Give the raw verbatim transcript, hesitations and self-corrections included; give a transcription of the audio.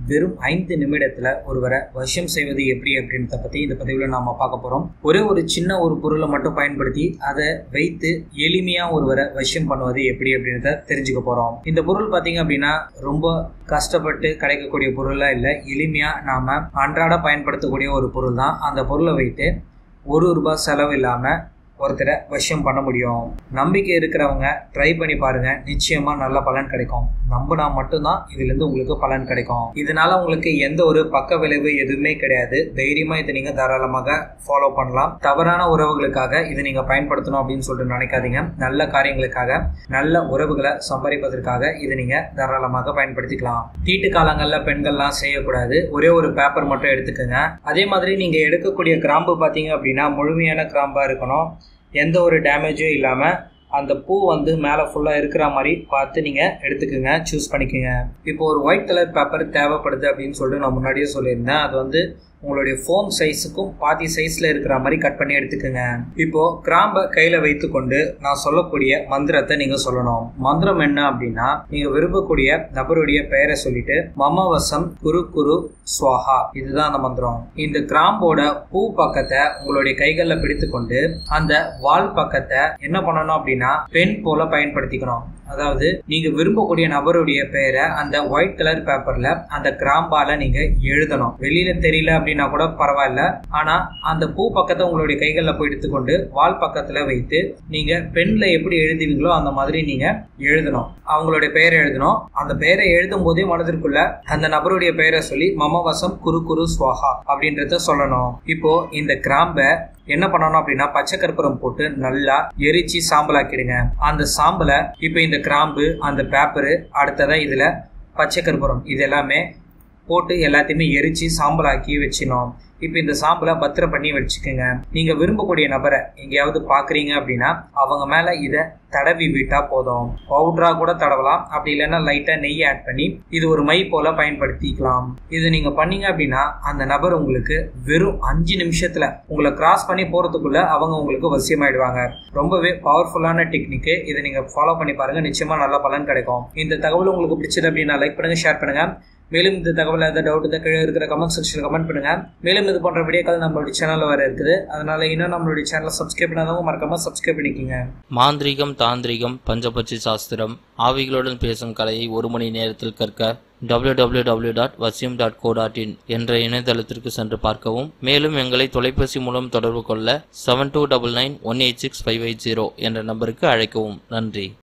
வெறும் ஐந்து நிமிடத்துல ஒருவரை வசியம் செய்வது எப்படி அப்படின்றத பத்தி இந்த பதிவுல நாம பார்க்க போறோம். ஒரே ஒரு சின்ன ஒரு பொருளை மட்டும் பயன்படுத்தி அதை வைத்து எளிமையா ஒருவரை வசியம் பண்ணுவது எப்படி அப்படின்றத தெரிஞ்சுக்க போறோம். இந்த பொருள் பாத்தீங்க அப்படின்னா ரொம்ப கஷ்டப்பட்டு கிடைக்கக்கூடிய பொருளா இல்லை, எளிமையா நாம அன்றாட பயன்படுத்தக்கூடிய ஒரு பொருள் தான். அந்த பொருளை வைத்து ஒரு ரூபாய் செலவு இல்லாம ஒருத்தரை வசியம் பண்ண முடியும். நம்பிக்கை இருக்கிறவங்க ட்ரை பண்ணி பாருங்க, நிச்சயமா நல்ல பலன் கிடைக்கும். நம்பினா மட்டும்தான் இதுல இருந்து உங்களுக்கு பலன் கிடைக்கும். இதனால உங்களுக்கு எந்த ஒரு பக்க விளைவு எதுவுமே கிடையாது. தைரியமா இதை நீங்க தாராளமாக ஃபாலோ பண்ணலாம். தவறான உறவுகளுக்காக இதை நீங்க பயன்படுத்தணும் அப்படின்னு சொல்லிட்டு நினைக்காதீங்க. நல்ல காரியங்களுக்காக, நல்ல உறவுகளை சம்பாதிப்பதற்காக இதை நீங்க தாராளமாக பயன்படுத்திக்கலாம். தீட்டு காலங்கள்ல பெண்கள்லாம் செய்யக்கூடாது. ஒரே ஒரு பேப்பர் மட்டும் எடுத்துக்கோங்க. அதே மாதிரி நீங்க எடுக்கக்கூடிய கிராம்பு பாத்தீங்க அப்படின்னா முழுமையான கிராம்பா இருக்கணும். எந்த ஒரு டேமேஜும் இல்லாமல் அந்த பூ வந்து மேலே ஃபுல்லாக இருக்கிற மாதிரி பார்த்து நீங்கள் எடுத்துக்கோங்க, சூஸ் பண்ணிக்கோங்க. இப்போ ஒரு ஒயிட் கலர் பேப்பர் தேவைப்படுது அப்படின்னு சொல்லிட்டு நான் முன்னாடியே சொல்லியிருந்தேன். அது வந்து உங்களுடைய ஃபோம் சைஸுக்கும் பாதி சைஸில் இருக்கிற மாதிரி கட் பண்ணி எடுத்துக்கோங்க. இப்போ கிராம்பை கையில் வைத்து கொண்டு நான் சொல்லக்கூடிய மந்திரத்தை நீங்கள் சொல்லணும். மந்திரம் என்ன அப்படின்னா, நீங்கள் விரும்பக்கூடிய நபருடைய பெயரை சொல்லிட்டு மமவசம் குரு குரு ஸ்வாஹா, இதுதான் அந்த மந்திரம். இந்த கிராம்போட பூ பக்கத்தை உங்களுடைய கைகளில் பிடித்து கொண்டு அந்த வால் பக்கத்தை என்ன பண்ணணும் அப்படின்னா பென் போல பயன்படுத்திக்கணும். அதாவது நீங்க விரும்பக்கூடிய நபருடைய பெயரை அந்த ஒயிட் கலர் பேப்பர்ல அந்த கிராம்பால நீங்க எழுதணும். வெளியில தெரியல அப்படின்னா கூட பரவாயில்ல, ஆனா அந்த பூ பக்கத்தை உங்களுடைய கைகளில் போய் எடுத்துக்கொண்டு வால் பக்கத்துல வைத்து நீங்க பென்ல எப்படி எழுதுவீங்களோ அந்த மாதிரி நீங்க எழுதணும். அவங்களுடைய பெயரை எழுதணும். அந்த பெயரை எழுதும் போதே மனதிற்குள்ள அந்த நபருடைய பெயரை சொல்லி மமவசம் குரு குரு ஸ்வாஹா அப்படின்றத சொல்லணும். இப்போ இந்த கிராம்பை என்ன பண்ணணும் அப்படின்னா பச்சை கற்பூரம் போட்டு நல்லா எரிச்சு சாம்பலாக்கிடுங்க. அந்த சாம்பலை இப்போ இந்த கிராம்பு, அந்த பேப்பரு, அடுத்ததா இதுல பச்சை கற்பூரம், இது எல்லாமே போட்டு எல்லாத்தையுமே எரிச்சு சாம்பலாக்கி வச்சிடணும். இப்போ இந்த சாம்பலை பத்திரம் பண்ணி வச்சுக்கோங்க. நீங்க விரும்பக்கூடிய நபரை எங்கேயாவது பாக்குறீங்க அப்படின்னா அவங்க மேல இதை தடவி விட்டா போதும். பவுடரா கூட தடவலாம், அப்படி இல்லைன்னா லைட்டா நெய் ஆட் பண்ணி இது ஒரு மை போல பயன்படுத்திக்கலாம். இது நீங்க பண்ணீங்க அப்படின்னா அந்த நபர் உங்களுக்கு வெறும் அஞ்சு நிமிஷத்துல உங்களை கிராஸ் பண்ணி போறதுக்குள்ள அவங்க உங்களுக்கு வசியமாயிடுவாங்க. ரொம்பவே பவர்ஃபுல்லான டெக்னிக். இதை நீங்க ஃபாலோ பண்ணி பாருங்க, நிச்சயமா நல்ல பலன் கிடைக்கும். இந்த தகவல் உங்களுக்கு பிடிச்சது அப்படின்னா லைக் பண்ணுங்க, ஷேர் பண்ணுங்க. மேலும் இந்த தகவல் ஏதாவது டவுட் இந்த கீழே இருக்கிற கமெண்ட் செக்ஷன்ல கமெண்ட் பண்ணுங்க. மேலும் இது போன்ற வீடியோக்கள் நம்மளுடைய சேனல்ல வர இருக்குது. அதனால இன்னும் நம்மளுடைய சேனலை சப்ஸ்கிரைப் பண்ணாதவங்க மறக்காம சப்ஸ்கிரைப் பண்ணிக்கோங்க. மாந்திரிகம், தாந்திரிகம், பஞ்சபட்சி சாஸ்திரம், ஆவிகளுடன் பேசும் கலையை ஒரு மணி நேரத்தில் கற்க W W W dot Vasiyam dot co dot in என்ற இணையதளத்திற்கு சென்று பார்க்கவும். மேலும் எங்களை தொலைபேசி மூலம் தொடர்பு கொள்ள seven two double nine one eight six five eight zero என்ற நம்பருக்கு அழைக்கவும். நன்றி.